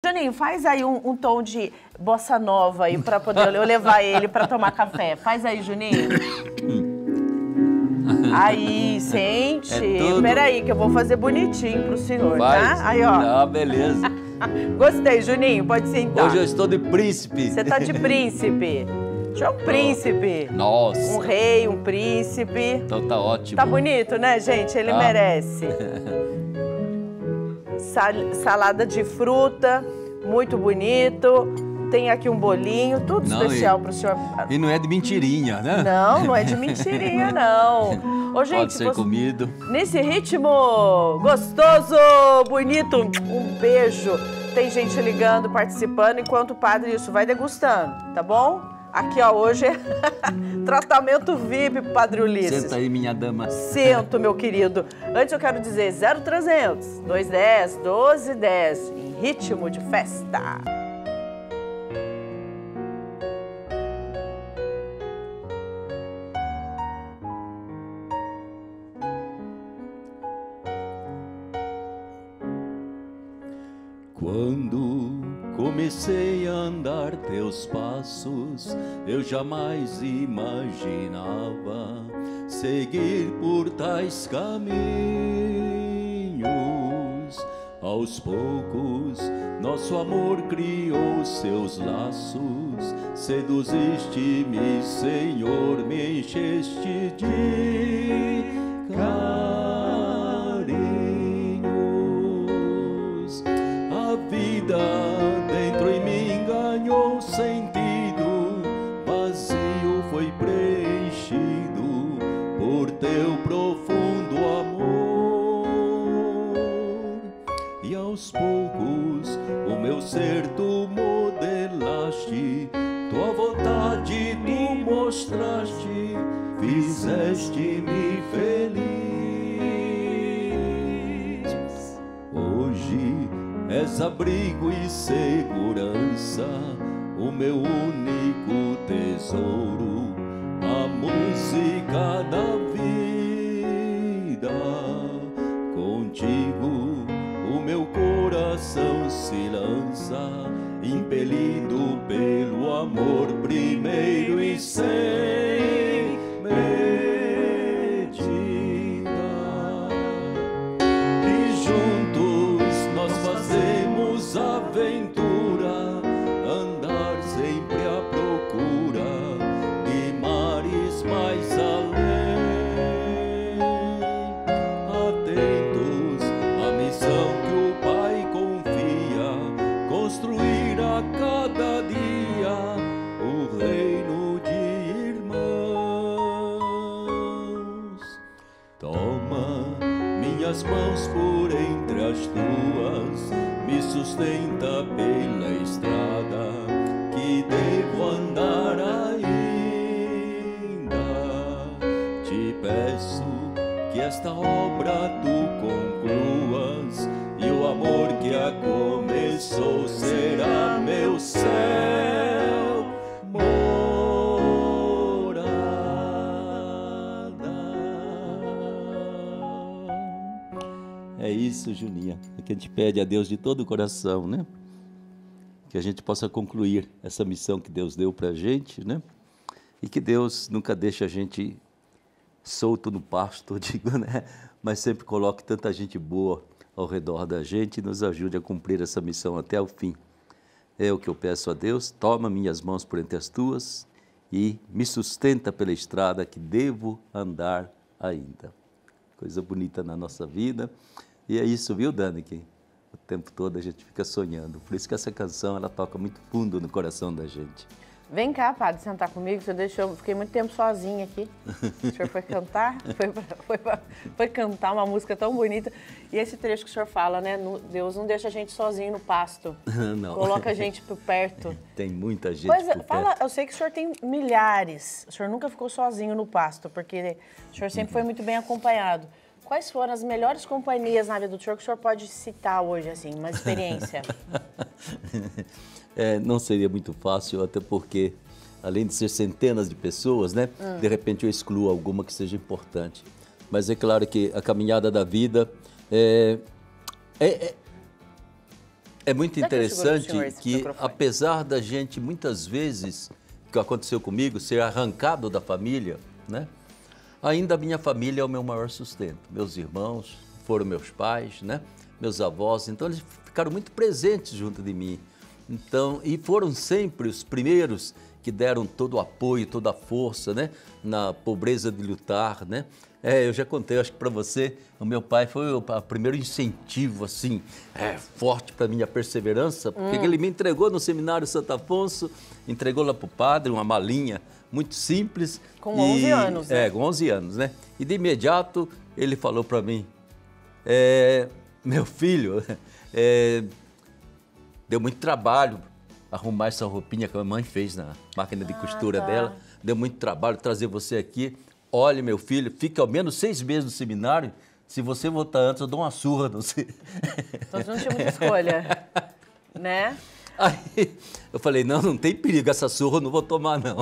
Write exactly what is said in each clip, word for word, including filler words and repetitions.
Juninho, faz aí um, um tom de bossa nova aí pra poder eu levar ele pra tomar café. Faz aí, Juninho. Aí, sente. É tudo... Peraí, que eu vou fazer bonitinho pro senhor, Faz. tá? Aí, ó. Ah, beleza. Gostei, Juninho, pode sentar. Hoje eu estou de príncipe. Você tá de príncipe. Você é um príncipe. Nossa. Um rei, um príncipe. Então tá ótimo. Tá bonito, né, gente? Ele tá. merece. Sal salada de fruta, muito bonito. Tem aqui um bolinho, tudo não, especial e, pro senhor. E não é de mentirinha, né? Não, não é de mentirinha, não. Ô, gente, pode ser você, comido. Nesse ritmo gostoso, bonito, um beijo. Tem gente ligando, participando, enquanto o padre isso vai degustando, tá bom? Aqui, ó, hoje é tratamento V I P pro Padre Ulisses. Senta aí, minha dama. Sento, meu querido. Antes eu quero dizer zero trezentos, dois dez, doze dez, em ritmo de festa. Quando comecei a andar teus passos, eu jamais imaginava seguir por tais caminhos. Aos poucos, nosso amor criou seus laços, seduziste-me, Senhor, me encheste de carinhos. A vida dentro em mim ganhou sentido, vazio foi preenchido por teu profundo amor. E aos poucos o meu ser tu modelaste, tua vontade tu mostraste, fizeste-me feliz. Hoje és abrigo e segurança, o meu único tesouro, a música da vida. Contigo o meu coração se lança, impelido pelo amor primeiro e sem medida. E juntos nós fazemos aventura, andar sempre à procura de mares mais além. Atentos à missão que o Pai confia, construir a cada dia o reino de irmãos. Toma minhas mãos por entre as tuas, me sustenta pela estrada que devo andar ainda. Te peço que esta obra tu concluas, e o amor que a começou será meu céu morada. É isso, Juninha, é que a gente pede a Deus de todo o coração, né? Que a gente possa concluir essa missão que Deus deu pra gente, né? E que Deus nunca deixe a gente solto no pasto, digo, né? Mas sempre coloque tanta gente boa ao redor da gente e nos ajude a cumprir essa missão até o fim. É o que eu peço a Deus, toma minhas mãos por entre as tuas e me sustenta pela estrada que devo andar ainda. Coisa bonita na nossa vida. E é isso, viu, Dani, que o tempo todo a gente fica sonhando. Por isso que essa canção, ela toca muito fundo no coração da gente. Vem cá, padre, sentar comigo. O senhor deixou, fiquei muito tempo sozinha aqui. O senhor foi cantar, foi, pra, foi, pra, foi cantar uma música tão bonita. E esse trecho que o senhor fala, né? Deus não deixa a gente sozinho no pasto. Não. Coloca a gente por perto. Tem muita gente pois, por fala, perto. Eu sei que o senhor tem milhares. O senhor nunca ficou sozinho no pasto, porque o senhor sempre foi muito bem acompanhado. Quais foram as melhores companhias na vida do senhor que o senhor pode citar hoje, assim, uma experiência? É, não seria muito fácil, até porque, além de ser centenas de pessoas, né, hum. de repente eu excluo alguma que seja importante. Mas é claro que a caminhada da vida é, é, é, É muito Será que eu seguro pro interessante senhor esse que, microfone? apesar da gente, muitas vezes, que aconteceu comigo, ser arrancado da família, né? Ainda a minha família é o meu maior sustento. Meus irmãos foram meus pais, né? Meus avós, então eles ficaram muito presentes junto de mim. Então, e foram sempre os primeiros que deram todo o apoio, toda a força, né? Na pobreza de lutar, né? É, eu já contei, acho que para você, o meu pai foi o a primeiro incentivo, assim, é, forte para minha perseverança, porque Hum. ele me entregou no seminário Santo Afonso, entregou lá para o padre uma malinha muito simples. Com e- onze anos, né? É, com onze anos, né? E de imediato ele falou para mim, é, meu filho, é, deu muito trabalho arrumar essa roupinha que a mamãe fez na máquina de costura tá. dela. Deu muito trabalho trazer você aqui. Olha, meu filho, fica ao menos seis meses no seminário. Se você voltar antes, eu dou uma surra no você. Então você não tinha muita escolha, né? Aí eu falei, não, não tem perigo, essa surra eu não vou tomar, não.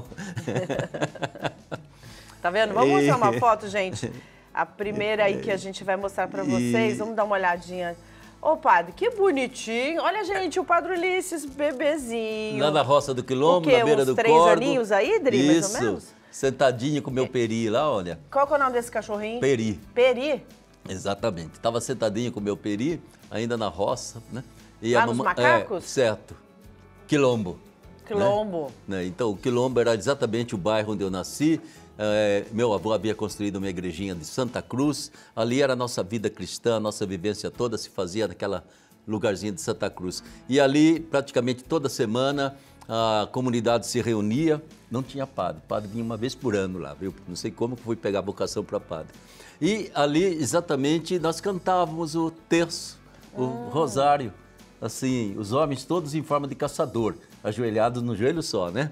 Tá vendo? Vamos mostrar uma foto, gente. A primeira aí que a gente vai mostrar pra vocês. Vamos dar uma olhadinha. Ô, padre, que bonitinho. Olha, gente, o Padre Ulisses, bebezinho. Lá na roça do Quilombo, O quê? na beira Uns do três Corvo. aninhos aí, Dri, mais ou Isso, menos? sentadinho com o meu peri lá, olha. Qual que é o nome desse cachorrinho? Peri. Peri? Exatamente. Estava sentadinho com o meu peri, ainda na roça, né? E Lá a nos mamãe- macacos? É, certo. Quilombo. Quilombo. Né? Então, o Quilombo era exatamente o bairro onde eu nasci. É, meu avô havia construído uma igrejinha de Santa Cruz. Ali era a nossa vida cristã, a nossa vivência toda se fazia naquela lugarzinho de Santa Cruz. E ali, praticamente toda semana, a comunidade se reunia. Não tinha padre. O padre vinha uma vez por ano lá, viu? Não sei como que fui pegar a vocação para padre. E ali, exatamente, nós cantávamos o terço, o rosário. Assim, os homens todos em forma de caçador, ajoelhados no joelho só, né?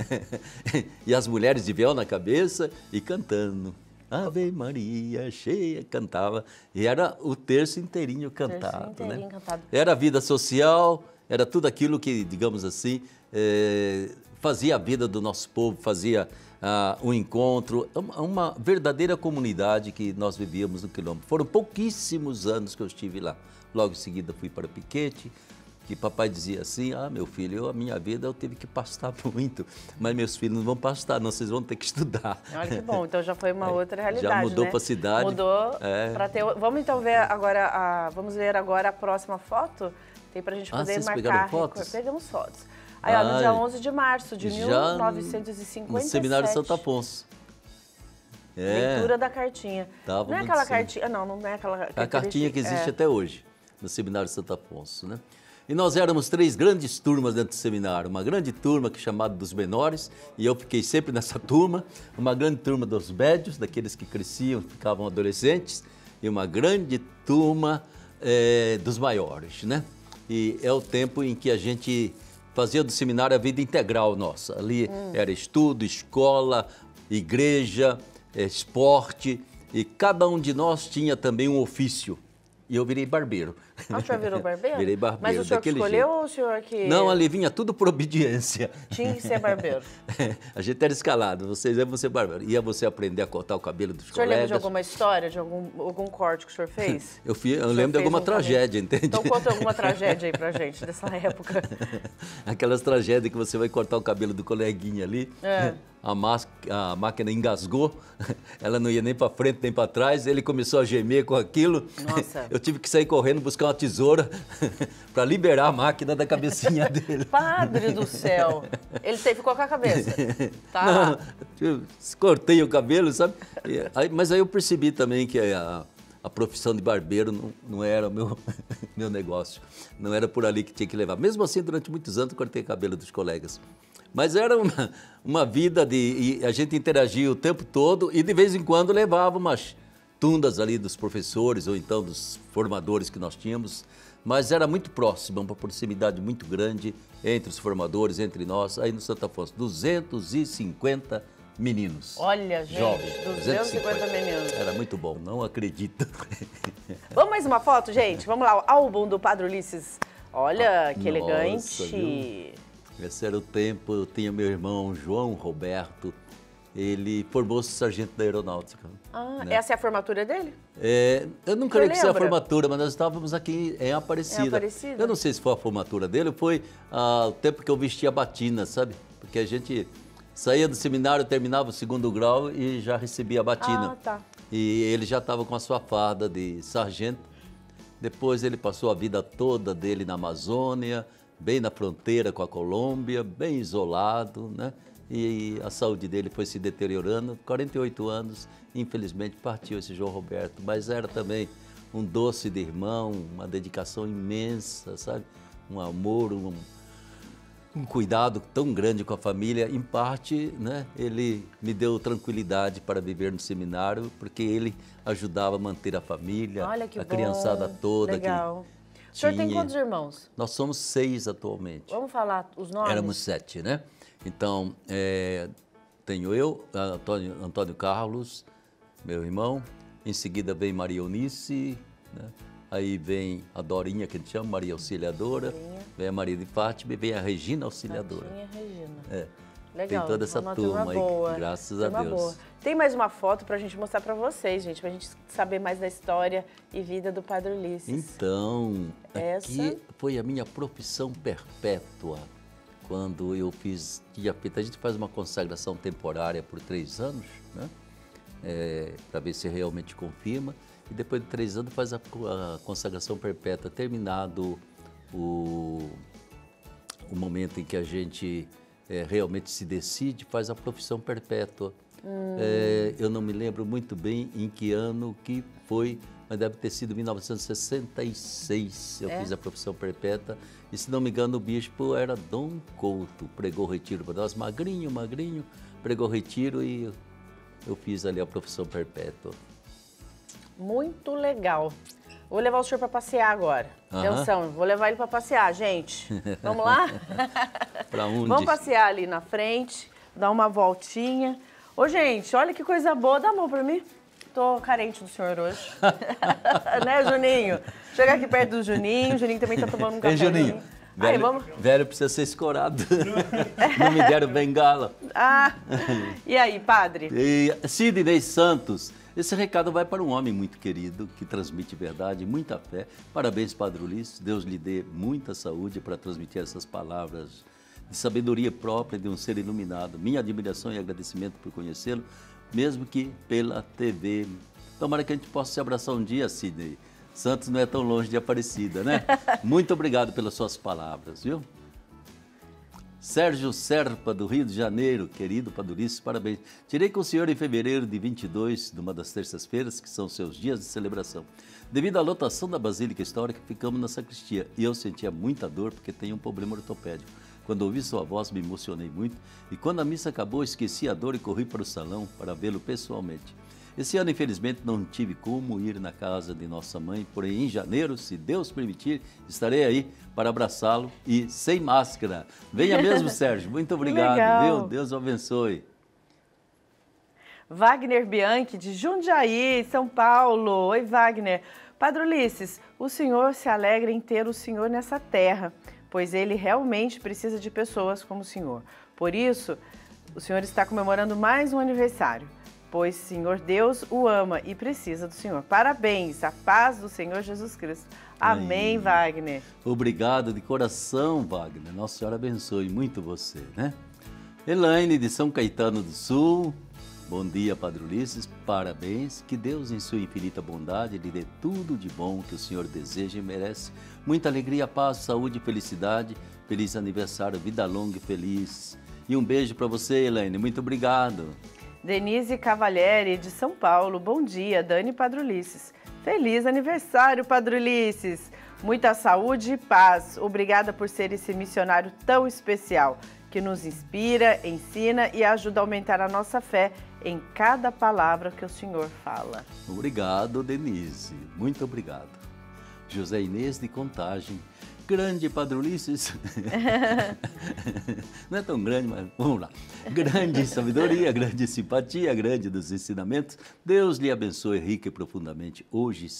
E as mulheres de véu na cabeça e cantando. Ave Maria, cheia, cantava. E era o terço inteirinho cantado, inteirinho né? cantado. Era a vida social, era tudo aquilo que, digamos assim, eh, fazia a vida do nosso povo, fazia ah, um encontro, uma, uma verdadeira comunidade que nós vivíamos no Quilombo. Foram pouquíssimos anos que eu estive lá. Logo em seguida fui para Piquete, que papai dizia assim, ah, meu filho, eu, a minha vida eu tive que pastar muito, mas meus filhos não vão pastar, não, vocês vão ter que estudar. Olha que bom, então já foi uma outra realidade, Já mudou né? para a cidade. Mudou É. para ter... Vamos então ver agora, a... vamos ver agora a próxima foto? Tem pra gente Ah, poder vocês marcar. pegaram fotos? Pegamos fotos. Aí, ó, no dia Ai, onze de março de já mil novecentos e cinquenta e sete. No Seminário Santo Afonso. É, Leitura da cartinha. Tava não é muito aquela sim. cartinha, não, não é aquela... a cartinha que existe é. até hoje, no Seminário Santo Afonso, né? E nós éramos três grandes turmas dentro do seminário. Uma grande turma que é chamada dos menores, e eu fiquei sempre nessa turma. Uma grande turma dos médios, daqueles que cresciam, ficavam adolescentes. E uma grande turma eh, dos maiores, né? E é o tempo em que a gente fazia do seminário a vida integral nossa. Ali era estudo, escola, igreja, eh, esporte. E cada um de nós tinha também um ofício. E eu virei barbeiro. Ah, o senhor virou barbeiro? Virei barbeiro, Mas o senhor que daquele escolheu jeito. ou o senhor que... Não, ali vinha tudo por obediência. Tinha que ser barbeiro. A gente era escalado, vocês iam ser barbeiro. Ia você aprender a cortar o cabelo dos O senhor lembra colegas. de alguma história, de algum, algum corte que o senhor fez? Eu, fui, eu O senhor lembro de fez alguma um tragédia, caminho. entende? Então conta alguma tragédia aí pra gente dessa época. Aquelas tragédias que você vai cortar o cabelo do coleguinha ali, É. a, mas- a máquina engasgou, ela não ia nem para frente nem para trás, ele começou a gemer com aquilo. Nossa. Eu tive que sair correndo buscar uma tesoura para liberar a máquina da cabecinha dele. Padre do céu! Ele teve que colocar a cabeça. Tá. Não, eu cortei o cabelo, sabe? E aí- mas aí eu percebi também que a, a profissão de barbeiro não, não era o meu, meu negócio. Não era por ali que tinha que levar. Mesmo assim, durante muitos anos, eu cortei o cabelo dos colegas. Mas era uma, uma vida de... E a gente interagia o tempo todo e de vez em quando levava umas tundas ali dos professores ou então dos formadores que nós tínhamos. Mas era muito próximo, uma proximidade muito grande entre os formadores, entre nós, aí no Santo Afonso. duzentos e cinquenta meninos. Olha, gente, jovens, duzentos e cinquenta meninos. Era muito bom, não acredito. Vamos mais uma foto, gente? Vamos lá, o álbum do Padre Ulisses. Olha, que Nossa, elegante. viu? Esse era o tempo, eu tinha meu irmão João Roberto, ele formou-se sargento da aeronáutica. Ah, né? Essa é a formatura dele? É, eu não Você creio que seja a lembra? formatura, mas nós estávamos aqui em Aparecida. Em Aparecida? Eu não sei se foi a formatura dele ou foi ah, o tempo que eu vestia batina, sabe? Porque a gente saía do seminário, terminava o segundo grau e já recebia a batina. Ah, tá. E ele já estava com a sua farda de sargento. Depois ele passou a vida toda dele na Amazônia, bem na fronteira com a Colômbia, bem isolado, né? E a saúde dele foi se deteriorando. quarenta e oito anos, infelizmente partiu esse João Roberto, mas era também um doce de irmão, uma dedicação imensa, sabe? Um amor, um, um cuidado tão grande com a família. Em parte, né, ele me deu tranquilidade para viver no seminário, porque ele ajudava a manter a família, Olha que a bom. criançada toda. Legal. Que O senhor tem tinha. quantos irmãos? Nós somos seis atualmente. Vamos falar os nomes? Éramos sete, né? Então, é, tenho eu, Antônio, Antônio Carlos, meu irmão. Em seguida vem Maria Eunice, né? Aí vem a Dorinha, que a gente chama, Maria Auxiliadora. Dorinha. Vem a Maria de Fátima e vem a Regina Auxiliadora. Fatinha, Regina. É. Legal. Tem toda essa uma turma aí, boa. graças turma a Deus. Boa. Tem mais uma foto pra gente mostrar pra vocês, gente, pra gente saber mais da história e vida do Padre Ulisses. Então, Essa? aqui foi a minha profissão perpétua. Quando eu fiz, tinha feito, a gente faz uma consagração temporária por três anos, né? É, para ver se realmente confirma. E depois de três anos faz a, a consagração perpétua. Terminado o, o momento em que a gente é, realmente se decide, faz a profissão perpétua. Hum. É, eu não me lembro muito bem em que ano que foi, mas deve ter sido em mil novecentos e sessenta e seis. Eu é? fiz a profissão perpétua. E se não me engano, o bispo era Dom Couto. Pregou retiro para nós, magrinho, magrinho, pregou retiro e eu fiz ali a profissão perpétua. Muito legal. Vou levar o senhor para passear agora. Uhum. Atenção, vou levar ele para passear, gente. Vamos lá? Para onde? Vamos passear ali na frente, dar uma voltinha. Ô, gente, olha que coisa boa. Dá a mão para mim. Tô carente do senhor hoje. Né, Juninho? Chega aqui perto do Juninho. O Juninho também tá tomando um café. Ei, Juninho. Velho, Aí, vamos... velho precisa ser escorado. Não me deram bengala. Ah, e aí, padre? E, Sidney Santos. Esse recado vai para um homem muito querido, que transmite verdade, muita fé. Parabéns, Padre Ulisses. Deus lhe dê muita saúde para transmitir essas palavras de sabedoria própria de um ser iluminado. Minha admiração e agradecimento por conhecê-lo, mesmo que pela T V. Tomara que a gente possa se abraçar um dia, Sidney. Santos não é tão longe de Aparecida, né? Muito obrigado pelas suas palavras, viu? Sérgio Serpa, do Rio de Janeiro, querido Padre Ulisses, parabéns. Tirei com o senhor em fevereiro de vinte e dois, numa das terças-feiras, que são seus dias de celebração. Devido à lotação da Basílica Histórica, ficamos na sacristia e eu sentia muita dor porque tenho um problema ortopédico. Quando ouvi sua voz, me emocionei muito e quando a missa acabou, esqueci a dor e corri para o salão para vê-lo pessoalmente. Esse ano, infelizmente, não tive como ir na casa de nossa mãe, porém, em janeiro, se Deus permitir, estarei aí para abraçá-lo e sem máscara. Venha mesmo, Sérgio. Muito obrigado, Legal. viu? Deus o abençoe. Wagner Bianchi, de Jundiaí, São Paulo. Oi, Wagner. Padre Ulisses, o senhor se alegra em ter o senhor nessa terra, pois ele realmente precisa de pessoas como o senhor. Por isso, o senhor está comemorando mais um aniversário. Pois o Senhor Deus o ama e precisa do Senhor. Parabéns, a paz do Senhor Jesus Cristo. Amém, Aí. Wagner. Obrigado de coração, Wagner. Nossa Senhora abençoe muito você, né? Elaine, de São Caetano do Sul. Bom dia, Padre Ulisses. Parabéns. Que Deus, em sua infinita bondade, lhe dê tudo de bom que o Senhor deseja e merece. Muita alegria, paz, saúde e felicidade. Feliz aniversário, vida longa e feliz. E um beijo para você, Elaine. Muito obrigado. Denise Cavalieri, de São Paulo. Bom dia, Dani e Padre Ulisses. Feliz aniversário, Padre Ulisses. Muita saúde e paz. Obrigada por ser esse missionário tão especial, que nos inspira, ensina e ajuda a aumentar a nossa fé em cada palavra que o Senhor fala. Obrigado, Denise. Muito obrigado. José Inês, de Contagem. Grande Padre Ulisses. Não é tão grande, mas vamos lá. Grande sabedoria, grande simpatia, grande dos ensinamentos. Deus lhe abençoe rica e profundamente, hoje e sempre.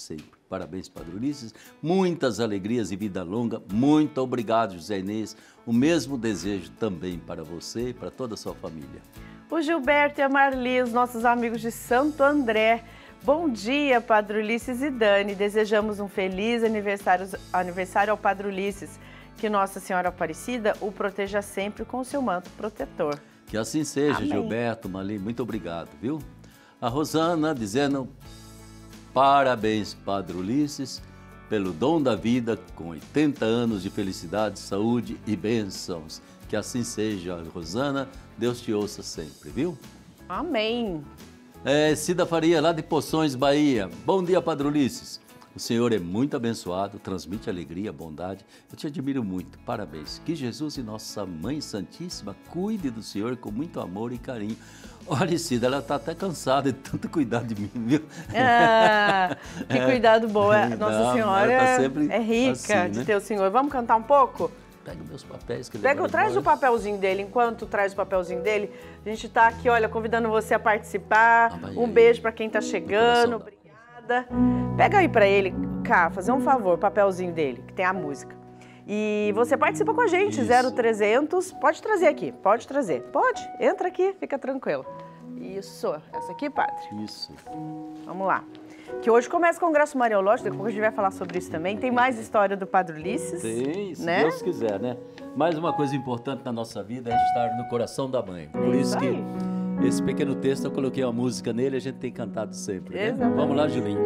Parabéns, Padre Ulisses. Muitas alegrias e vida longa. Muito obrigado, José Inês. O mesmo desejo também para você e para toda a sua família. O Gilberto e a Marli, os nossos amigos de Santo André. Bom dia, Padre Ulisses e Dani. Desejamos um feliz aniversário, aniversário ao Padre Ulisses. Que Nossa Senhora Aparecida o proteja sempre com o seu manto protetor. Que assim seja, Amém. Gilberto, Marli. Muito obrigado, viu? A Rosana dizendo parabéns, Padre Ulisses, pelo dom da vida, com oitenta anos de felicidade, saúde e bênçãos. Que assim seja, Rosana. Deus te ouça sempre, viu? Amém. É, Cida Faria, lá de Poções, Bahia. Bom dia, Padre Ulisses. O Senhor é muito abençoado, transmite alegria, bondade. Eu te admiro muito, parabéns. Que Jesus e Nossa Mãe Santíssima cuide do Senhor com muito amor e carinho. Olha, Cida, ela está até cansada de tanto cuidar de mim, viu? Ah, que É. cuidado bom. Nossa Não, Senhora ela tá sempre é rica assim, de né? ter o Senhor. Vamos cantar um pouco? Pega meus papéis que ele Pega, vai traz o embora. papelzinho dele. Enquanto traz o papelzinho dele, a gente tá aqui, olha, convidando você a participar. Ah, vai Um aí. beijo para quem tá coração chegando. da- Obrigada. Pega aí para ele, cá, fazer um favor, o papelzinho dele, que tem a música. E você participa com a gente, Isso. zero trezentos. Pode trazer aqui, pode trazer. Pode, entra aqui, fica tranquilo. Isso, essa aqui, padre. Isso. Vamos lá. Que hoje começa o Congresso Mariológico, daqui a pouco a gente vai falar sobre isso também. Tem mais história do Padre Ulisses. Tem, se né? Deus quiser, né? Mais uma coisa importante na nossa vida é estar no coração da mãe. Por É isso isso que aí. esse pequeno texto eu coloquei uma música nele e a gente tem cantado sempre, né? Exatamente. Vamos lá, Julinho.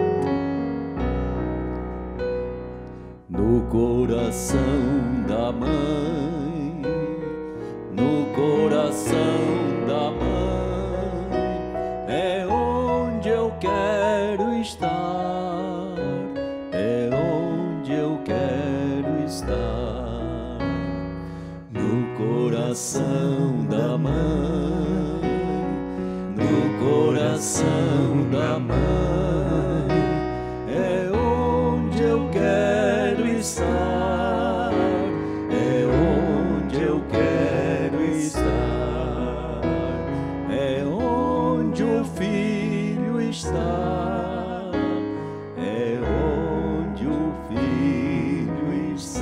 No coração da mãe, no coração da mãe, é onde eu quero estar, é onde eu quero estar. No coração da mãe, no coração da mãe, é onde eu quero estar, é onde eu quero estar, é onde o filho está, é onde o filho está.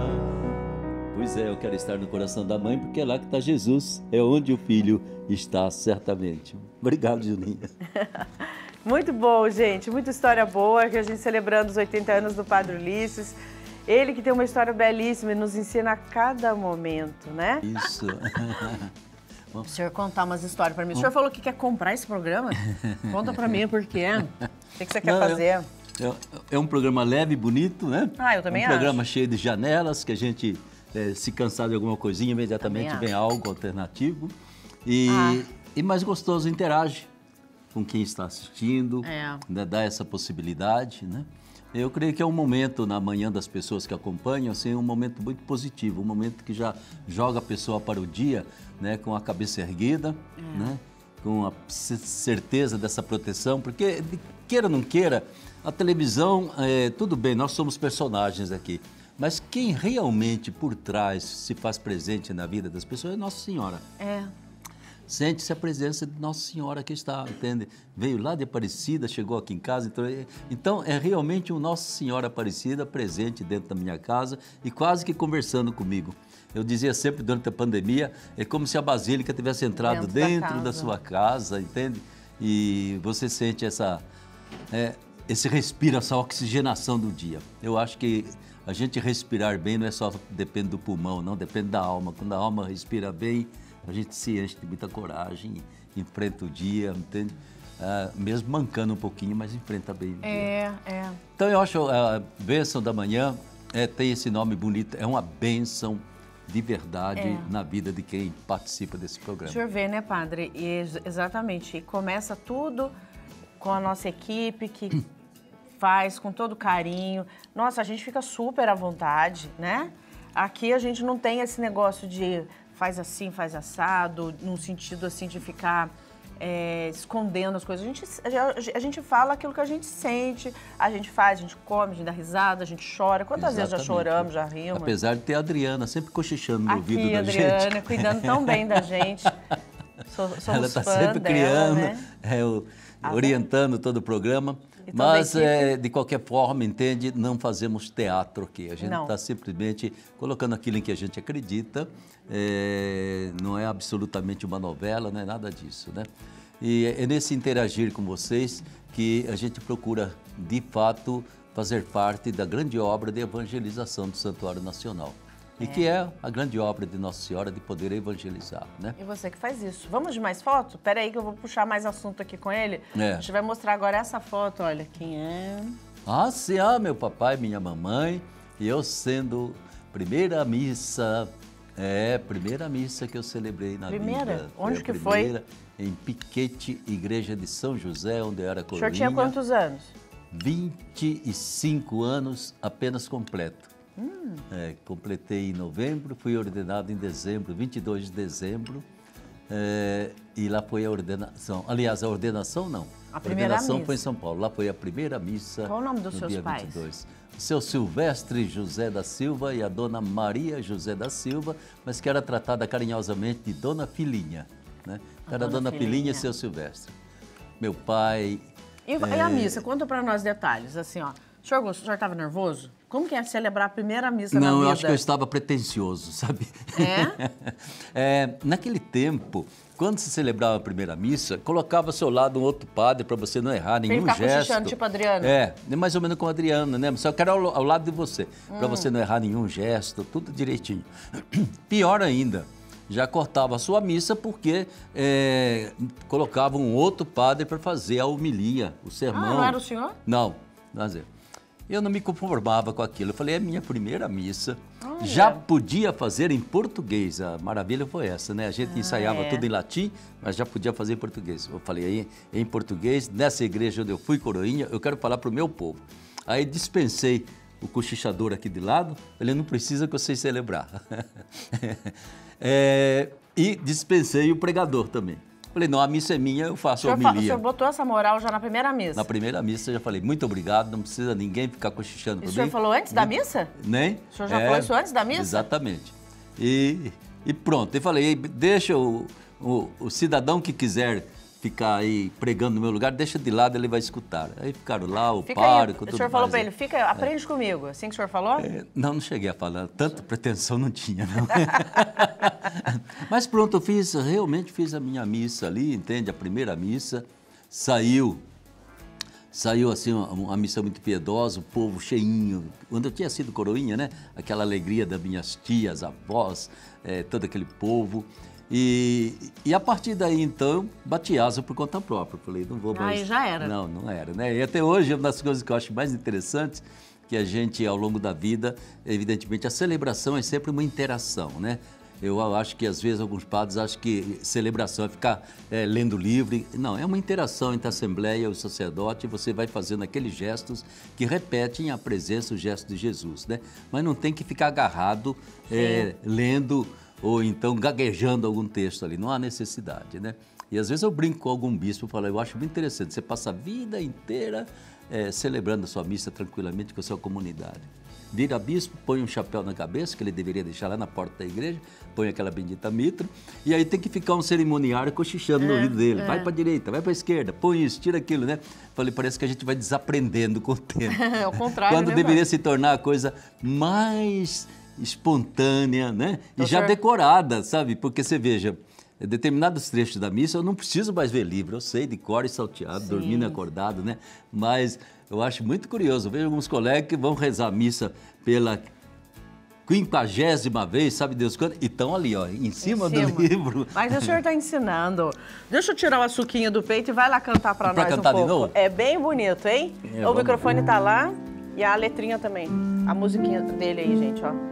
Pois é, eu quero estar no coração da mãe, porque é lá que está Jesus, é onde o filho está, certamente. Obrigado, Julinha. Muito bom, gente. Muita história boa, que a gente celebrando os oitenta anos do Padre Ulisses. Ele que tem uma história belíssima e nos ensina a cada momento, né? Isso. O senhor contar umas histórias pra mim. O senhor falou que quer comprar esse programa? Conta pra mim por quê. O que que você quer Não, é- fazer? É, é um programa leve, bonito, né? Ah, eu também um acho. programa cheio de janelas, que a gente, eh, se cansar de alguma coisinha, imediatamente Também vem acho. algo alternativo. E, Ah. e mais gostoso, interage com quem está assistindo, É. né, dá essa possibilidade, né? Eu creio que é um momento na manhã das pessoas que acompanham, assim, um momento muito positivo, um momento que já joga a pessoa para o dia, né, com a cabeça erguida, É. né, com a c- certeza dessa proteção, porque queira ou não queira, a televisão, é, tudo bem, nós somos personagens aqui, mas quem realmente por trás se faz presente na vida das pessoas é Nossa Senhora. É. Sente-se a presença de Nossa Senhora que está, entende? Veio lá de Aparecida, chegou aqui em casa, então é, então é realmente um Nossa Senhora Aparecida presente dentro da minha casa e quase que conversando comigo. Eu dizia sempre durante a pandemia, é como se a Basílica tivesse entrado Dentro da dentro da, casa. sua casa, entende? E você sente essa, é, esse respiro, essa oxigenação do dia. Eu acho que a gente respirar bem não é só depende do pulmão, não, depende da alma. Quando a alma respira bem, a gente se enche de muita coragem, enfrenta o dia, entende? Ah, mesmo mancando um pouquinho, mas enfrenta bem o dia. É, é. Então eu acho a bênção da manhã é, tem esse nome bonito, é uma bênção de verdade É. na vida de quem participa desse programa. O senhor vê, né, padre? E, ex- exatamente. E começa tudo com a nossa equipe que faz com todo carinho. Nossa, a gente fica super à vontade, né? Aqui a gente não tem esse negócio de faz assim, faz assado, num sentido assim de ficar é, escondendo as coisas. A gente, a, a gente fala aquilo que a gente sente, a gente faz, a gente come, a gente dá risada, a gente chora. Quantas vezes já Exatamente. choramos, já rimos? Apesar de ter a Adriana sempre cochichando no ouvido Aqui, da Adriana, gente. cuidando tão bem da gente. Sou- Somos Ela está fã sempre dela, criando, né? é, o- orientando todo o programa. E toda a Mas, equipe? é, de qualquer forma, entende, não fazemos teatro aqui. A gente Não. está simplesmente colocando aquilo em que a gente acredita. É, não é absolutamente uma novela, não é nada disso, né? E é nesse interagir com vocês que a gente procura, de fato, fazer parte da grande obra de evangelização do Santuário Nacional. E que é a grande obra de Nossa Senhora de poder evangelizar, né? E você que faz isso. Vamos de mais foto? Pera aí que eu vou puxar mais assunto aqui com ele. É. A gente vai mostrar agora essa foto, olha quem é. Ah, sim, ah, meu papai, minha mamãe, e eu sendo primeira missa, é, primeira missa que eu celebrei na Primeira? vida. Onde a que foi? primeira, em Piquete, Igreja de São José, onde eu era O coroinha. senhor tinha quantos anos? vinte e cinco anos apenas completo. Hum. É, completei em novembro, fui ordenado em dezembro, vinte e dois de dezembro, é, e lá foi a ordenação. Aliás, a ordenação não. A primeira ordenação missa. foi em São Paulo. Lá foi a primeira missa. Qual o nome dos no seus dia pais? vinte e dois. O seu Silvestre José da Silva e a dona Maria José da Silva, mas que era tratada carinhosamente de Dona Filinha, né? A Era Dona Dona Filinha Filinha. e seu Silvestre. Meu pai... E, e a missa? Conta pra nós detalhes, assim, ó. O senhor o senhor estava nervoso? Como que é celebrar a primeira missa na vida? Não, eu acho que eu estava pretensioso, sabe? É? É, naquele tempo, quando se celebrava a primeira missa, colocava ao seu lado um outro padre para você não errar nenhum ficar gesto. cochichando, tipo Adriano? É, mais ou menos como Adriano, né? Só que era ao, ao lado de você, para Hum. você não errar nenhum gesto, tudo direitinho. Pior ainda, já cortava a sua missa porque é, colocava um outro padre para fazer a homilia, o sermão. Ah, não era o senhor? Não, quer dizer, eu não me conformava com aquilo. Eu falei, é minha primeira missa. Olha. Já podia fazer em português. A maravilha foi essa, né? A gente ensaiava é. tudo em latim, mas já podia fazer em português. Eu falei, aí, em português, nessa igreja onde eu fui coroinha, eu quero falar para o meu povo. Aí dispensei o cochichador aqui de lado, ele não precisa que vocês celebrar. É, e dispensei o pregador também. Falei, não, a missa é minha, eu O faço a senhor, fa- o homilia. senhor botou essa moral já na primeira missa? Na primeira missa eu já falei, muito obrigado, não precisa ninguém ficar cochichando E por o senhor mim. falou antes da missa? Nem? O senhor já falou isso antes da missa? Exatamente. E, e pronto, eu falei, deixa o, o, o cidadão que quiser ficar aí pregando no meu lugar, deixa de lado, ele vai escutar. Aí ficaram lá, o Fica pároco, aí. O tudo senhor falou mais, pra né? ele, fica, aprende comigo, assim que o senhor falou? É, não, não cheguei a falar, tanta pretensão não tinha, não. Mas pronto, eu fiz, realmente fiz a minha missa ali, entende? A primeira missa, saiu, saiu assim uma, uma missa muito piedosa, o povo cheinho. Quando eu tinha sido coroinha, né? Aquela alegria das minhas tias, avós, é, todo aquele povo. E, e a partir daí, então, bati asa por conta própria. Falei, não vou mais... Aí já era. Não, não era, né? E até hoje, uma das coisas que eu acho mais interessantes, que a gente, ao longo da vida, evidentemente, a celebração é sempre uma interação, né? Eu acho que, às vezes, alguns padres acham que celebração é ficar é, lendo livro. Não, é uma interação entre a Assembleia e o sacerdote, e você vai fazendo aqueles gestos que repetem a presença, o gesto de Jesus, né? Mas não tem que ficar agarrado, é, lendo ou então gaguejando algum texto ali, não há necessidade, né? E às vezes eu brinco com algum bispo e falo, eu acho muito interessante, você passa a vida inteira é, celebrando a sua missa tranquilamente com a sua comunidade. Vira bispo, põe um chapéu na cabeça, que ele deveria deixar lá na porta da igreja, põe aquela bendita mitra, e aí tem que ficar um cerimoniário cochichando no ouvido dele, vai para a direita, vai para a esquerda, põe isso, tira aquilo, né? Falei, parece que a gente vai desaprendendo com o tempo. É o contrário, Quando né, deveria mãe? se tornar a coisa mais espontânea, né? E já Doutor- decorada, sabe? Porque você veja, determinados trechos da missa eu não preciso mais ver livro, eu sei de cor e salteado, Sim. dormindo e acordado, né? Mas eu acho muito curioso, eu vejo alguns colegas que vão rezar a missa pela quinquagésima vez, sabe Deus quando, e estão ali, ó, em cima, Em do cima. livro. Mas o senhor está ensinando. Deixa eu tirar o açuquinha do peito e vai lá cantar para Pra nós cantar um de pouco. novo? É bem bonito, hein? É, o vamos. microfone tá lá e a letrinha também. A musiquinha dele aí, gente, ó.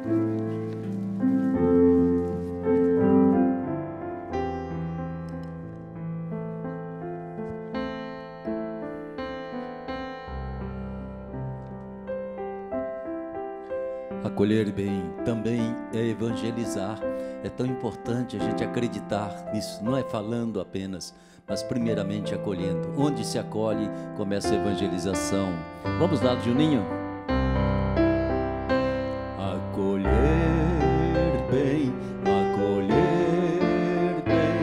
Acolher bem também é evangelizar. É tão importante a gente acreditar nisso. Não é falando apenas, mas primeiramente acolhendo. Onde se acolhe, começa a evangelização. Vamos lá, Juninho? Acolher bem, acolher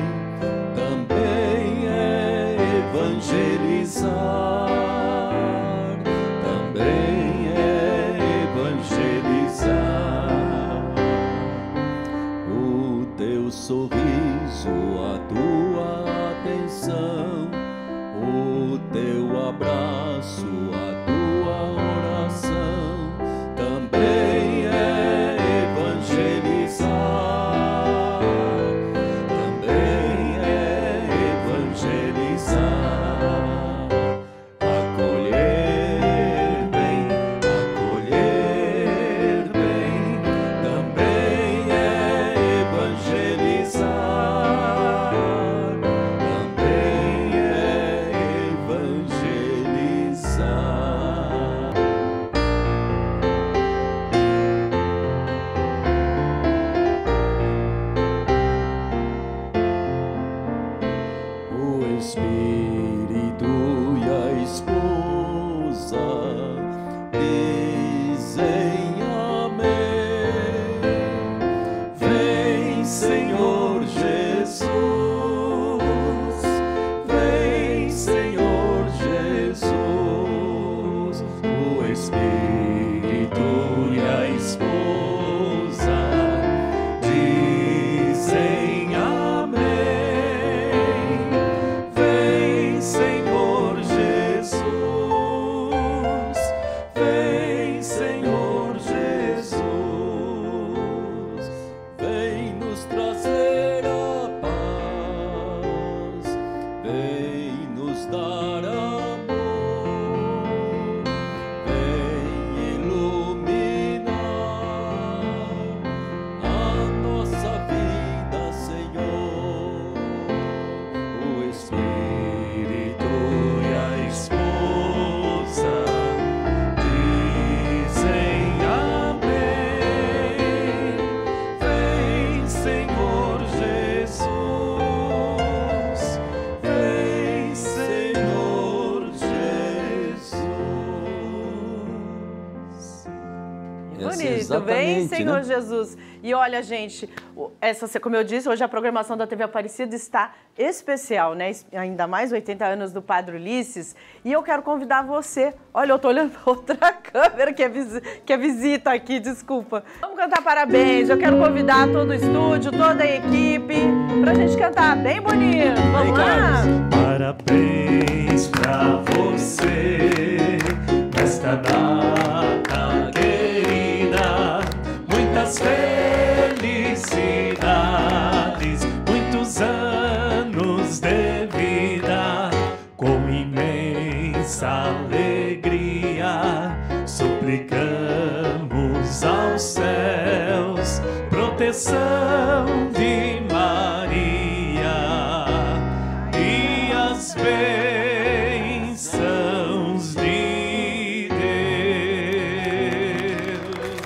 bem, também é evangelizar. teu sorriso, a tua atenção, o teu abraço, a tua oração, também é evangelizar, também é evangelizar. Acolher bem, acolher bem, também é evangelizar, também é evangelizar. O Espírito e a esposa dizem amém. Vem, Senhor Jesus, vem, Senhor Jesus. O Espírito e a esposa dizem amém. Vem, Senhor Jesus, vem, Senhor Jesus, vem nos trazer a paz, vem nos dar amor, vem iluminar a nossa vida, Senhor. O Espírito e a esposa dizem amém. Vem, Senhor Jesus, vem, Senhor Jesus. Bonito, vem, Senhor Jesus. E olha, gente, o- essa, como eu disse, hoje a programação da T V Aparecida está especial, né? Es- Ainda mais oitenta anos do Padre Ulisses. E eu quero convidar você. Olha, eu tô olhando pra outra câmera que é, visi- que é visita aqui, desculpa. Vamos cantar parabéns. Eu quero convidar todo o estúdio, toda a equipe, pra gente cantar bem bonito. Vamos lá? Carlos. Parabéns pra você nesta data querida, muitas felicidades, muitos anos de vida, com imensa alegria, suplicamos aos céus proteção de Maria e as bênçãos de Deus.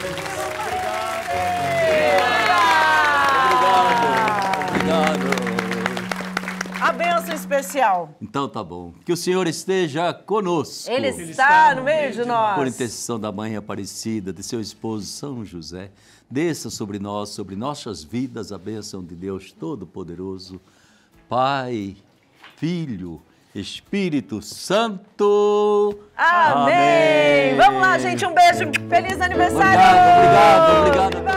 Obrigado. A bênção especial. Então tá bom. Que o Senhor esteja conosco. Ele está no meio de nós. Por intercessão da Mãe Aparecida, de seu esposo São José, desça sobre nós, sobre nossas vidas, a bênção de Deus Todo-Poderoso, Pai, Filho, Espírito Santo. Amém. Vamos lá, gente. Um beijo. Feliz aniversário. Obrigado, obrigado, obrigado.